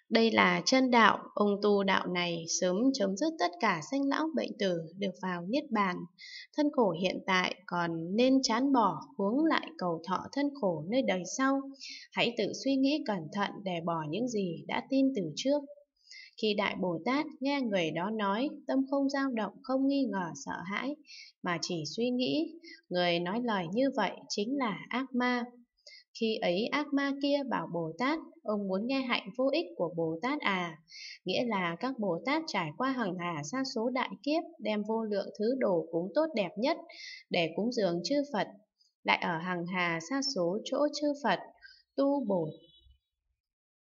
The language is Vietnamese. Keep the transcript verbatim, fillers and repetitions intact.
Đây là chân đạo, ông tu đạo này sớm chấm dứt tất cả sanh lão bệnh tử, được vào niết bàn. Thân khổ hiện tại còn nên chán bỏ, huống lại cầu thọ thân khổ nơi đời sau. Hãy tự suy nghĩ cẩn thận để bỏ những gì đã tin từ trước. Khi Đại Bồ Tát nghe người đó nói, tâm không dao động, không nghi ngờ sợ hãi, mà chỉ suy nghĩ, người nói lời như vậy chính là ác ma. Khi ấy ác ma kia bảo Bồ Tát, ông muốn nghe hạnh vô ích của Bồ Tát à? Nghĩa là các Bồ Tát trải qua hằng hà sa số đại kiếp, đem vô lượng thứ đồ cúng tốt đẹp nhất để cúng dường chư Phật, lại ở hằng hà sa số chỗ chư Phật tu Bồ